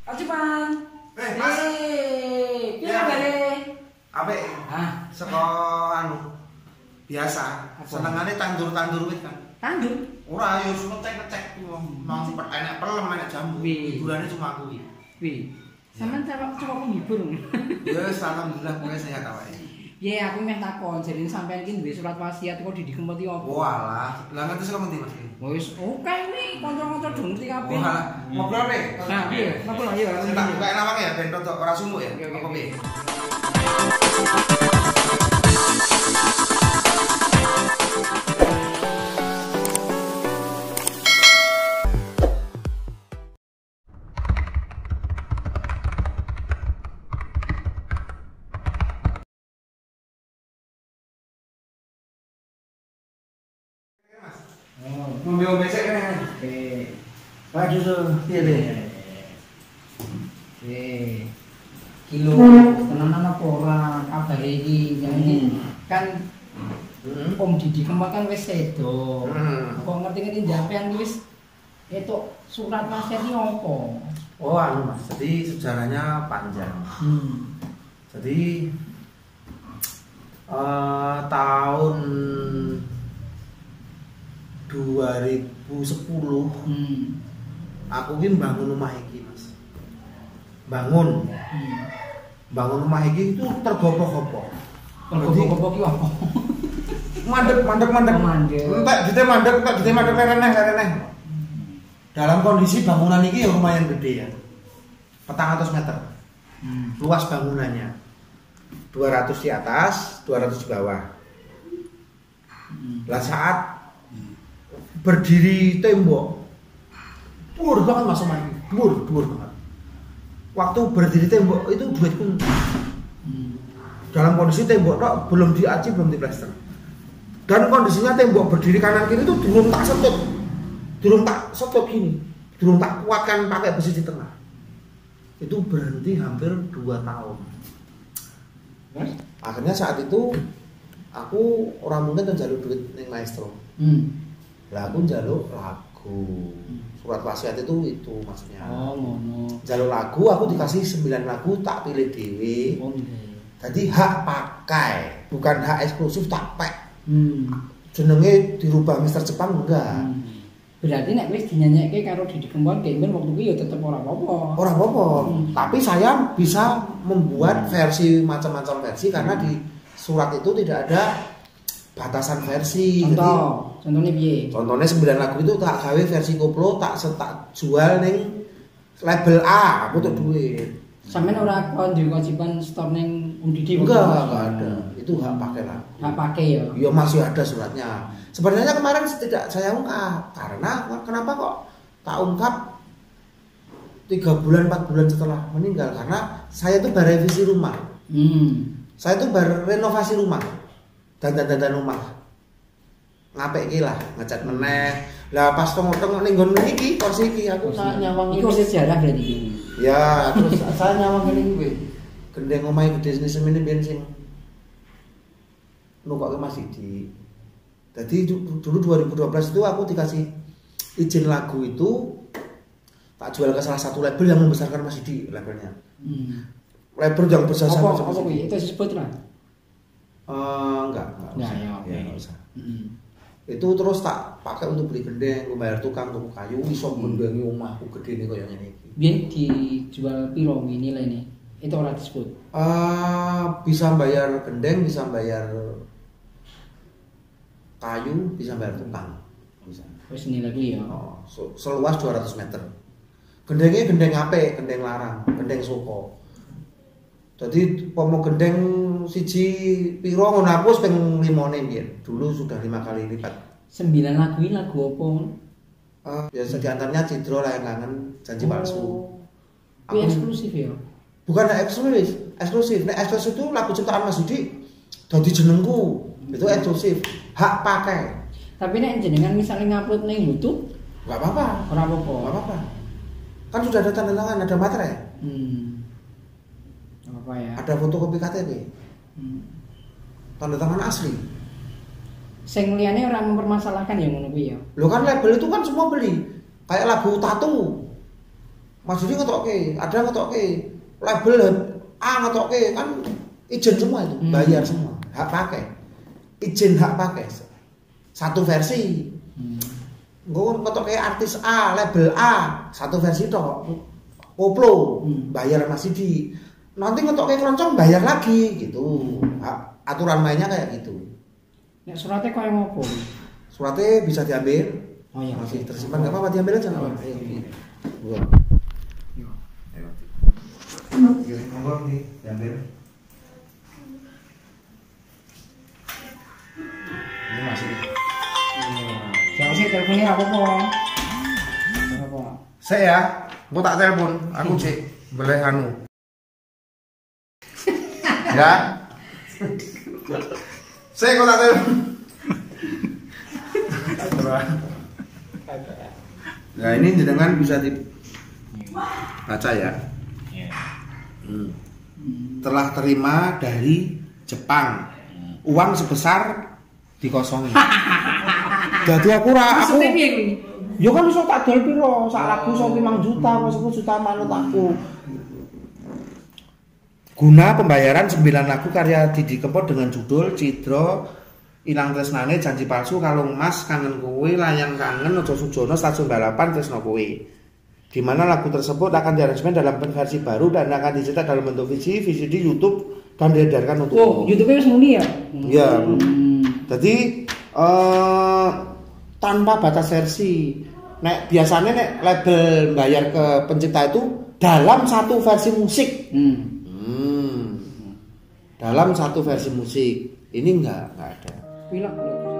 Acipan. Mas. Piye kabare? Apik. Hah, Saka anu biasa. Senengane tandur-tandur wit kan. tandur. Ora yo ngecek-ngecek nang enek pelem enek jambu. Hiburane cuma kuwi. Wi. Sampeyan coba menghibur. Ya wis alhamdulillah kowe sehat awake. Ya aku meh takon, jadi sampeyan iki duwe surat wasiat kok didikempeti opo? Walah, lah ngerti saka ngendi Mas? Wis oke ini kanca-kanca do ngerti kabeh. Walah, ngobrol nih. Nah, piye? Ngobrol ayo. Saya tak buka nawake ya ben rodok ora sumuk ya. Apa piye? Ngombe-ngombe sik kene. Waduh tuh, Piye piye? Kilo tenanan apa ora kabar iki jenenge kan Om Didi Kempot kan wis sedo. Kok ngerti-ngerti sampean wis etuk surat wasiat iki opo? Oh anu Mas, jadi sejarahnya panjang. Jadi tahun 2010 aku ki bangun rumah iki Mas. Bangun rumah iki itu tergopoh-gopoh. Tergopoh-gopoh ki opo? Mandek. Entek dite mandek lereneh. Dalam kondisi bangunan ini ya lumayan gede ya. 400 meter. Luas bangunannya. 200 di atas, 200 di bawah. Lah saat berdiri tembok dhuwur banget Mas Omah iki. Dhuwur banget. Waktu berdiri tembok itu duitku. Dalam kondisi tembok tok belum diaci, belum diplester. Dan kondisinya tembok berdiri kanan kiri itu durung tak setut gini. Durung tak kuatkan pakai besi di tengah. Itu berhenti hampir 2 tahun. Akhirnya saat itu aku orang mungkin njaluk duit ning maestro. Lah aku njaluk lagu. Surat wasiat itu maksudnya. Oh, ngono. Njaluk lagu aku dikasih 9 lagu tak pilih dhewe. Oh, nggih. Jadi hak pakai, bukan hak eksklusif tak pakai. Jenenge dirubah Mister Jepang enggak. Berarti nek wis dinyanyekke karo Didi Kempot Gamer waktu itu ya tetep ora apa-apa. Ora apa-apa. Tapi saya bisa membuat versi macam-macam versi karena di surat itu tidak ada batasan versi. Contohnya piye? Contohnya 9 lagu itu tak gawe versi koplo tak jual ning label A, aku tuh duit. Sampeyan ora kon duwe kewajiban store ning Om Didi? Enggak ada. Itu hak pakai lah. Hak pakai ya. Ya masih ada suratnya. Sebenarnya kemarin tidak saya ungkap karena kenapa kok tak ungkap 3 bulan 4 bulan setelah meninggal karena saya itu baru revisi rumah. Saya itu baru renovasi rumah dan rumah. Ngapik iki lah, ngecat meneh. Lah pas tengok-tengok ning nggon iki kursi iki aku tak nyawang iki kursi sejarah berarti iki. Ya, terus saya nyawang ngene kuwi. Gendeng omahe gede semene ben sing nukoke Mas Didi. Jadi dulu 2012 itu aku dikasih izin lagu itu tak jual ke salah satu label yang membesarkan Mas Didi labelnya. Label yang besar sama Mas Didi. Itu disebut lah. Enggak. Nah, ya, oke. Enggak usah. Itu terus tak pakai untuk beli gendeng, bayar tukang tuku kayu iso ngendengi omahku gedene koyo ngene iki. Biyen dijual piro nilainya? Itu ora disebut. Bisa bayar gendeng, bisa bayar kayu, bisa bayar tukang. Bisa. Wis nilai kuwi ya. Seluas 200 meter. Gendengnya gendeng apik, gendeng larang, gendeng soko. Jadi pomo gendeng siji piro ngono aku wis ping 5ne biyen. Dulu sudah 5 kali lipat. 9 lagu ini lagu apa? Biasa diantaranya Cidro Layang Kangen, Janji Palsu. Aku eksklusif ya? Bukan eksklusif. Nek eksklusif itu lagu ciptaan Mas Didi dadi jenengku. Itu eksklusif. Hak pakai. Tapi nek jenengan misalnya ngupload ning YouTube, enggak apa-apa. Ora apa-apa. Enggak apa-apa. Kan sudah ada tanda tangan, ada materai. Apa ya? Ada fotokopi KTP. Tanda tangan asli. Sing liyane ora mempermasalahkan ya ngono kuwi ya. Lho kan label itu kan semua beli. Kayak lagu Tatu. Maksudnya ngetokke, ada ngetokke label A ngetokke kan izin semua itu, bayar semua, hak pakai. Izin hak pakai. Satu versi. Gue ngetokke artis A, label A, satu versi tok. Koplo, bayar masih di. Nanti ngetokke keroncong bayar lagi gitu. Aturan mainnya kayak gitu. Nek suratnya koyo ngopo? Suratnya bisa diambil. Oh iya, masih tersimpan enggak apa-apa diambil aja enggak apa-apa. Ayo. Gua. Ayo. Monggo nih, diambil. Ini masih. Jangan sih teleponnya apa kok? Apa? Saya, gua tak telepon, aku cek boleh anu. Ya. Saya kok tak telepon. Nah ini jenengan bisa dibaca ya. Telah terima dari Jepang uang sebesar dikosongi. Jadi aku yo kan iso tak dol piro sak lagu 5 juta apa 10 juta manut aku. Guna pembayaran 9 lagu karya Didi Kempot dengan judul Cidro, Ilang Tresnane, Janji Palsu, Kalung Mas, Kangen Kowe, Layang Kangen, Ojo Sujono, Stasiun Balapan, Tresno Kowe. Di mana lagu tersebut akan diaransemen dalam versi baru dan akan dicetak dalam bentuk VCD, YouTube dan diedarkan untuk umum. YouTube-nya wis muni ya? Iya. Jadi tanpa batas versi. Nek biasanya nek label bayar ke pencipta itu dalam satu versi musik. Dalam satu versi musik. Ini enggak ada. Pilek.